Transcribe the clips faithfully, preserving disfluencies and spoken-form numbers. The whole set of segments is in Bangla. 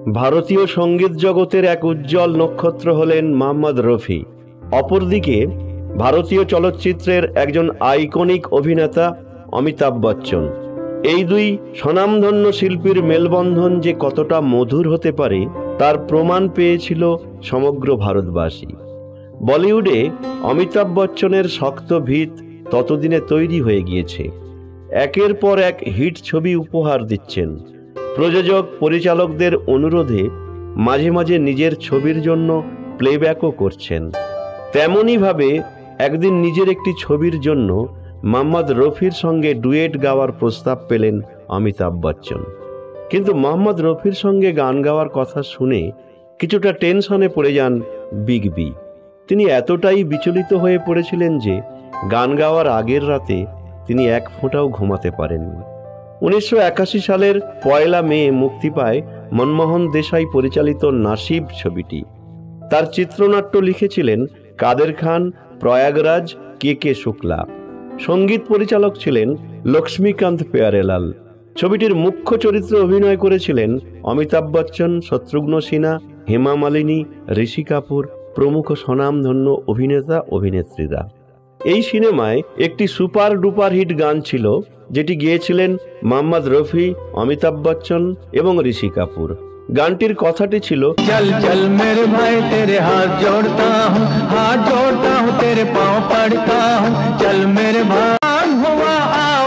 ভারতীয় সঙ্গীত জগতের এক উজ্জ্বল নক্ষত্র হলেন মোহাম্মদ রফি। অপরদিকে ভারতীয় চলচ্চিত্রের একজন আইকনিক অভিনেতা অমিতাভ বচ্চন। এই দুই স্বনামধন্য শিল্পীর মেলবন্ধন যে কতটা মধুর হতে পারে তার প্রমাণ পেয়েছিল সমগ্র ভারতবাসী। বলিউডে অমিতাভ বচ্চনের শক্ত ভিত ততদিনে তৈরি হয়ে গিয়েছে। একের পর এক হিট ছবি উপহার দিচ্ছেন। প্রযোজক পরিচালকদের অনুরোধে মাঝে মাঝে নিজের ছবির জন্য প্লেব্যাকও করছেন। তেমনইভাবে একদিন নিজের একটি ছবির জন্য মোহাম্মদ রফির সঙ্গে ডুয়েট গাওয়ার প্রস্তাব পেলেন অমিতাভ বচ্চন। কিন্তু মোহাম্মদ রফির সঙ্গে গান গাওয়ার কথা শুনে কিছুটা টেনশনে পড়ে যান বিগ বি। তিনি এতটাই বিচলিত হয়ে পড়েছিলেন যে গান গাওয়ার আগের রাতে তিনি এক ফোঁটাও ঘুমাতে পারেননি। উনিশশো একাশি সালের পয়লা মে মুক্তি পায় মনমোহন দেশাই পরিচালিত নাসিব ছবিটি। তার চিত্রনাট্য লিখেছিলেন কাদের খান, প্রয়াগরাজ, কে কে শুক্লা। সঙ্গীত পরিচালক ছিলেন লক্ষ্মীকান্ত প্যারেলাল। ছবিটির মুখ্য চরিত্রে অভিনয় করেছিলেন অমিতাভ বচ্চন, শত্রুঘ্ন সিনহা, হেমা মালিনী, ঋষি কাপুর প্রমুখ স্বনামধন্য অভিনেতা অভিনেত্রীরা। এই সিনেমায় একটি সুপার ডুপার হিট গান ছিল, যেটি গেয়েছিলেন মোহাম্মদ রফি, অমিতাভ বচ্চন এবং ঋষি কাপুর। গানটির কথাটি ছিল, চল চল মেরে ভাই তেরে হাত জোড়তা হুঁ, হাত জোড়তা হুঁ তেরে পাঁও পড়তা হুঁ, চল মেরে ভাই হুয়া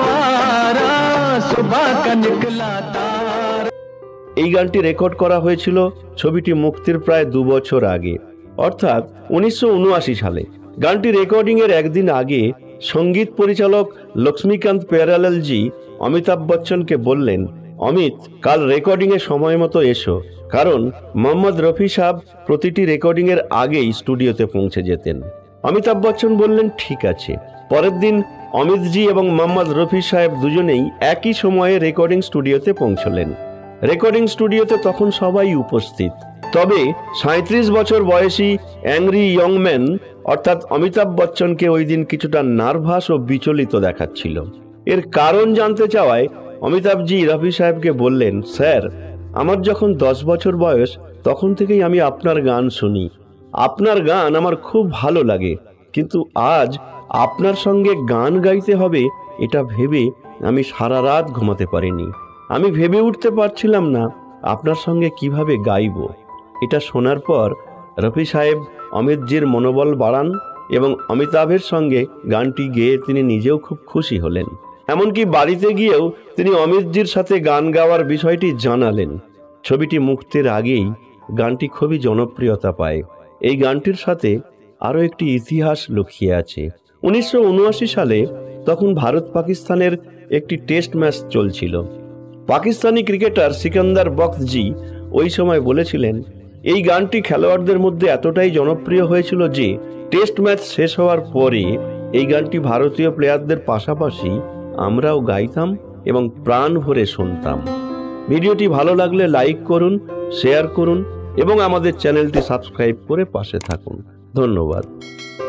আওয়ারা সুবহ কা নিকলা তার। এই গানটি রেকর্ড করা হয়েছিল ছবিটি মুক্তির প্রায় দু বছর আগে, অর্থাৎ উনিশশো উনআশি সালে। গানটি রেকর্ডিং এর একদিন আগে সঙ্গীত পরিচালক লক্ষ্মীকান্ত প্যারেলালজি অমিতাভ বচ্চনকে বললেন, অমিত, কাল রেকর্ডিং এর সময় মতো এসো, কারণ মোহাম্মদ রফি সাহেব প্রতিটি রেকর্ডিং এর আগেই স্টুডিওতে পৌঁছে যেতেন। অমিতাভ বচ্চন বললেন ঠিক আছে। পরের দিন অমিতজি এবং মোহাম্মদ রফি সাহেব দুজনেই একই সময়ে রেকর্ডিং স্টুডিওতে পৌঁছলেন। রেকর্ডিং স্টুডিওতে তখন সবাই উপস্থিত। তবে সাঁত্রিশ বছর বয়সী অ্যাংরি ইয়ং ম্যান অর্থাৎ অমিতাভ বচ্চনকে ওই দিন কিছুটা নার্ভাস ও বিচলিত দেখাচ্ছিল। এর কারণ জানতে চাওয়ায় অমিতাভজি রফি সাহেবকে বললেন, স্যার, আমার যখন দশ বছর বয়স তখন থেকেই আমি আপনার গান শুনি। আপনার গান আমার খুব ভালো লাগে, কিন্তু আজ আপনার সঙ্গে গান গাইতে হবে এটা ভেবে আমি সারা রাত ঘুমাতে পারিনি। আমি ভেবে উঠতে পারছিলাম না আপনার সঙ্গে কিভাবে গাইব। এটা শোনার পর রফি সাহেব অমিতজির মনোবল বাড়ান এবং অমিতাভের সঙ্গে গানটি গেয়ে তিনি নিজেও খুব খুশি হলেন। এমনকি বাড়িতে গিয়েও তিনি অমিতজির সাথে গান গাওয়ার বিষয়টি জানালেন। ছবিটি মুক্তির আগেই গানটি খুবই জনপ্রিয়তা পায়। এই গানটির সাথে আরও একটি ইতিহাস লুকিয়ে আছে। উনিশশো উনআশি সালে তখন ভারত পাকিস্তানের একটি টেস্ট ম্যাচ চলছিল। পাকিস্তানি ক্রিকেটার সিকান্দার বখতজি ওই সময় বলেছিলেন, এই গানটি খেলোয়াড়দের মধ্যে এতটাই জনপ্রিয় হয়েছিল যে টেস্ট ম্যাচ শেষ হওয়ার পরে এই গানটি ভারতীয় প্লেয়ারদের পাশাপাশি আমরাও গাইতাম এবং প্রাণ ভরে শুনতাম। ভিডিওটি ভালো লাগলে লাইক করুন, শেয়ার করুন এবং আমাদের চ্যানেলটি সাবস্ক্রাইব করে পাশে থাকুন। ধন্যবাদ।